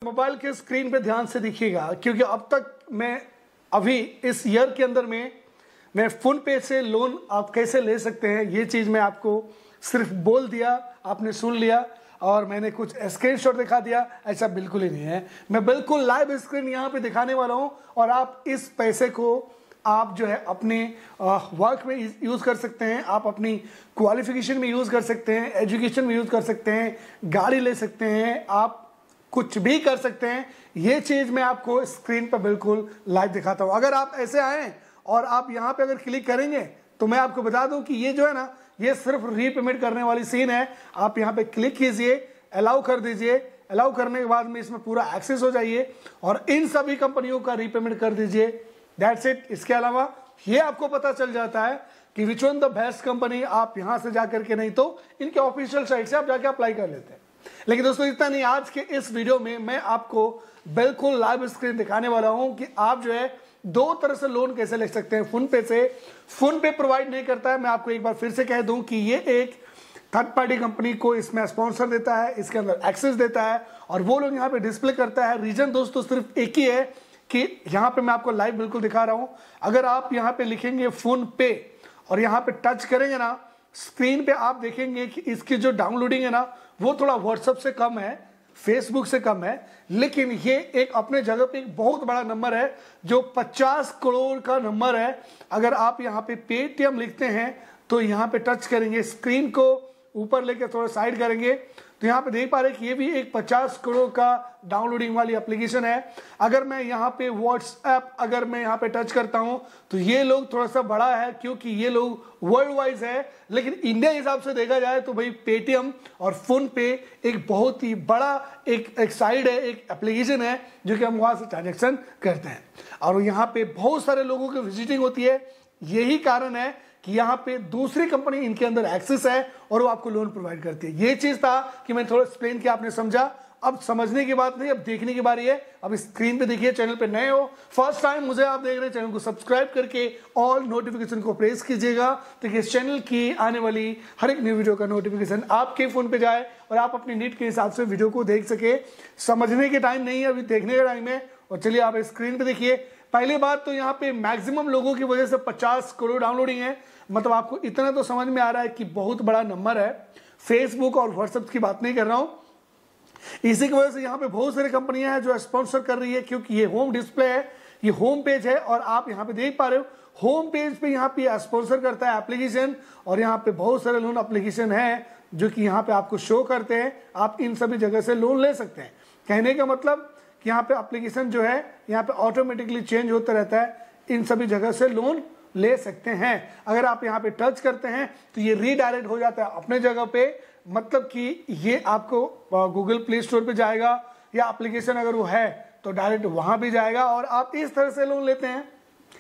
Mobile के screen पे ध्यान से देखिएगा, क्योंकि अब तक मैं अभी इस ईयर के अंदर में मैं फोन पे से लोन आप कैसे ले सकते हैं ये चीज़ मैं आपको सिर्फ बोल दिया, आपने सुन लिया और मैंने कुछ स्क्रीनशॉट दिखा दिया। ऐसा बिल्कुल ही नहीं है। मैं बिल्कुल लाइव स्क्रीन यहाँ पे दिखाने वाला हूँ और आप इस पैसे को आप जो है अपने वर्क में यूज़ कर सकते हैं, आप अपनी क्वालिफिकेशन में यूज़ कर सकते हैं, एजुकेशन में यूज़ कर सकते हैं, गाड़ी ले सकते हैं, आप कुछ भी कर सकते हैं। ये चीज़ मैं आपको स्क्रीन पर बिल्कुल लाइव दिखाता हूँ। अगर आप ऐसे आएँ और आप यहाँ पे अगर क्लिक करेंगे तो मैं आपको बता दूं कि ये जो है ना, ये सिर्फ रीपेमेंट करने वाली सीन है। आप यहाँ पे क्लिक कीजिए, अलाउ कर दीजिए, अलाउ करने के बाद में इसमें पूरा एक्सेस हो जाइए और इन सभी कंपनियों का रीपेमेंट कर दीजिए। That's it. इसके अलावा ये आपको पता चल जाता है कि which one the best company. आप यहाँ से जाकर के नहीं तो इनके ऑफिशियल साइट से आप जाके अप्लाई कर लेते हैं। लेकिन दोस्तों इतना नहीं, आज के इस वीडियो में मैं आपको बिल्कुल लाइव स्क्रीन दिखाने वाला हूं कि आप जो है दो तरह से लोन कैसे ले सकते हैं फोन पे से। फोन पे प्रोवाइड नहीं करता है, मैं आपको एक बार फिर से कह दूं कि ये एक थर्ड पार्टी कंपनी को इसमें स्पॉन्सर देता है, इसके अंदर एक्सेस देता है और वो लोग यहाँ पे डिस्प्ले करता है। रीजन दोस्तों सिर्फ एक ही है कि यहाँ पे मैं आपको लाइव बिल्कुल दिखा रहा हूँ। अगर आप यहाँ पे लिखेंगे फोन पे और यहाँ पे टच करेंगे ना, स्क्रीन पे आप देखेंगे कि इसकी जो डाउनलोडिंग है ना वो थोड़ा व्हाट्सएप से कम है, फेसबुक से कम है, लेकिन ये एक अपने जगह पे एक बहुत बड़ा नंबर है जो 50 करोड़ का नंबर है। अगर आप यहाँ पे पेटीएम लिखते हैं तो यहाँ पे टच करेंगे, स्क्रीन को ऊपर लेके थोड़ा साइड करेंगे तो यहाँ पे देख पा रहे हैं कि ये भी एक 50 करोड़ का डाउनलोडिंग वाली एप्लीकेशन है। अगर मैं यहाँ पे व्हाट्सएप अगर मैं यहाँ पे टच करता हूँ तो ये लोग थोड़ा सा बड़ा है क्योंकि ये लोग वर्ल्ड वाइज है, लेकिन इंडिया हिसाब से देखा जाए तो भाई पेटीएम और फोन पे एक बहुत ही बड़ा एक साइड है, एक एप्लीकेशन है जो कि हम वहाँ से ट्रांजेक्शन करते हैं और यहाँ पे बहुत सारे लोगों की विजिटिंग होती है। यही कारण है कि यहाँ पे दूसरी कंपनी इनके अंदर एक्सेस है और वो आपको लोन प्रोवाइड करती है। ये चीज था कि मैं थोड़ा एक्सप्लेन किया, आपने समझा। अब समझने की बात नहीं, अब देखने की बारी है। अब स्क्रीन पे देखिए, चैनल पे नए हो, फर्स्ट टाइम मुझे आप देख रहे हैं, चैनल को सब्सक्राइब करके ऑल नोटिफिकेशन को प्रेस कीजिएगा ताकि इस चैनल की आने वाली हर एक न्यू वीडियो का नोटिफिकेशन आपके फोन पे जाए और आप अपनी नीड के हिसाब से वीडियो को देख सके। समझने के टाइम नहीं है, अभी देखने का टाइम है। और चलिए आप स्क्रीन पे देखिए। पहली बात तो यहाँ पे मैक्सिमम लोगों की वजह से 50 करोड़ डाउनलोडिंग है, मतलब आपको इतना तो समझ में आ रहा है कि बहुत बड़ा नंबर है। फेसबुक और व्हाट्सएप की बात नहीं कर रहा हूं। इसी की वजह से यहाँ पे बहुत सारी कंपनियां हैं जो स्पॉन्सर कर रही है क्योंकि ये होम डिस्प्ले है, ये होम पेज है और आप यहाँ पे देख पा रहे हो होम पेज पे यहाँ पे स्पॉन्सर करता है एप्लीकेशन और यहाँ पे बहुत सारे लोन एप्लीकेशन है जो कि यहाँ पे आपको शो करते हैं। आप इन सभी जगह से लोन ले सकते हैं। कहने का मतलब कि यहाँ पे एप्लीकेशन जो है यहाँ पे ऑटोमेटिकली चेंज होता रहता है, इन सभी जगह से लोन ले सकते हैं। अगर आप यहाँ पे टच करते हैं तो ये रीडायरेक्ट हो जाता है अपने जगह पे, मतलब कि ये आपको गूगल प्ले स्टोर पे जाएगा या एप्लीकेशन अगर वो है तो डायरेक्ट वहां भी जाएगा और आप इस तरह से लोन लेते हैं।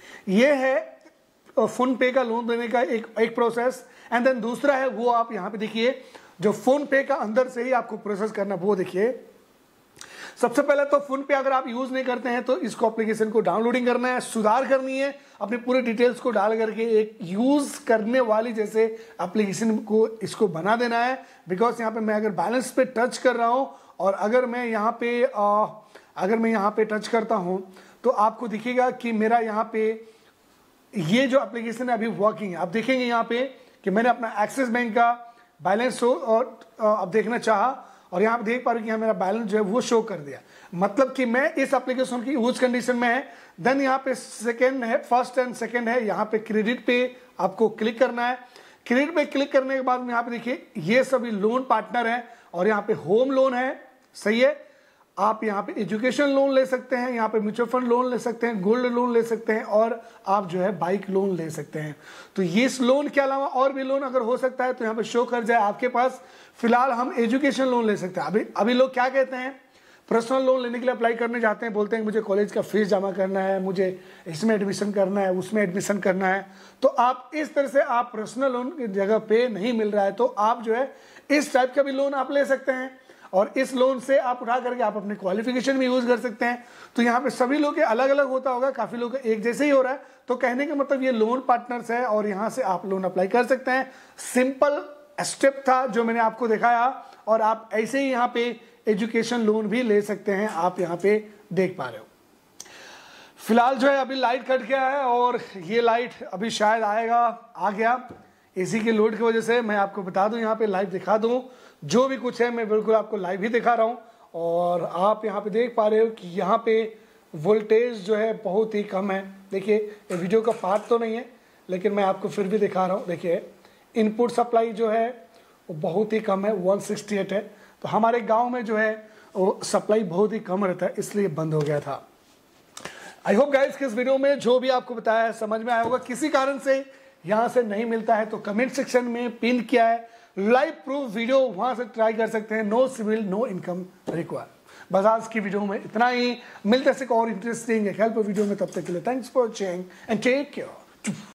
ये है फोन पे का लोन देने का एक प्रोसेस। एंड देन दूसरा है वो आप यहाँ पे देखिए जो फोन पे का अंदर से ही आपको प्रोसेस करना, वो देखिए। सबसे पहले तो फोन पे अगर आप यूज नहीं करते हैं तो इसको एप्लीकेशन को डाउनलोडिंग करना है, सुधार करनी है, अपनी पूरी डिटेल्स को डाल करके एक यूज करने वाली जैसे एप्लीकेशन को इसको बना देना है। बिकॉज यहाँ पे मैं अगर बैलेंस पे टच कर रहा हूं और अगर मैं यहाँ पे टच करता हूं तो आपको दिखेगा कि मेरा यहाँ पे ये जो एप्लीकेशन है अभी वर्किंग है। आप देखेंगे यहाँ पे कि मैंने अपना एक्सिस बैंक का बैलेंस शो और अब देखना चाहा और यहाँ पे देख पा रहे कि मेरा बैलेंस जो है वो शो कर दिया, मतलब कि मैं इस एप्लीकेशन की यूज कंडीशन में है। देन यहाँ पे सेकंड है, फर्स्ट एंड सेकंड है, यहाँ पे क्रेडिट पे आपको क्लिक करना है। क्रेडिट पे क्लिक करने के बाद में यहाँ पे देखिए ये सभी लोन पार्टनर है और यहाँ पे होम लोन है, सही है। आप यहाँ पे एजुकेशन लोन ले सकते हैं, यहाँ पे म्यूचुअल फंड लोन ले सकते हैं, गोल्ड लोन ले सकते हैं और आप जो है बाइक लोन ले सकते हैं। तो ये इस लोन के अलावा और भी लोन अगर हो सकता है तो यहाँ पे शो कर जाए आपके पास। फिलहाल हम एजुकेशन लोन ले सकते हैं। अभी लोग क्या कहते हैं, पर्सनल लोन लेने के लिए अप्लाई करने जाते हैं, बोलते हैं मुझे कॉलेज का फीस जमा करना है, मुझे इसमें एडमिशन करना है, उसमें एडमिशन करना है। तो आप इस तरह से आप पर्सनल लोन की जगह पे नहीं मिल रहा है तो आप जो है इस टाइप का भी लोन आप ले सकते हैं और इस लोन से आप उठा करके आप अपने क्वालिफिकेशन में यूज कर सकते हैं। तो यहाँ पे सभी लोग अलग अलग होता होगा, काफी लोग एक जैसे ही हो रहा है। तो कहने का मतलब ये लोन पार्टनर्स है और यहाँ से आप लोन अप्लाई कर सकते हैं। सिंपल स्टेप था जो मैंने आपको दिखाया और आप ऐसे ही यहाँ पे एजुकेशन लोन भी ले सकते हैं, आप यहाँ पे देख पा रहे हो। फिलहाल जो है अभी लाइट कट गया है और ये लाइट अभी शायद आएगा, आ गया एसी के लोड की वजह से। मैं आपको बता दूं, यहाँ पे लाइव दिखा दूं, जो भी कुछ है मैं बिल्कुल आपको लाइव ही दिखा रहा हूँ। और आप यहाँ पे देख पा रहे हो कि यहाँ पे वोल्टेज जो है बहुत ही कम है। देखिए ये वीडियो का पार्ट तो नहीं है, लेकिन मैं आपको फिर भी दिखा रहा हूँ। देखिए इनपुट सप्लाई जो है वो बहुत ही कम है, 168 है। तो हमारे गाँव में जो है वो सप्लाई बहुत ही कम रहता है, इसलिए बंद हो गया था। आई होप गाइस कि इस वीडियो में जो भी आपको बताया है समझ में आया होगा। किसी कारण से यहाँ से नहीं मिलता है तो कमेंट सेक्शन में पिन किया है लाइव प्रूफ वीडियो, वहां से ट्राई कर सकते हैं। No civil no income require. बस आज की वीडियो में इतना ही। मिलते हैं और इंटरेस्टिंग हेल्प वीडियो में, तब तक के लिए thanks for watching and take care.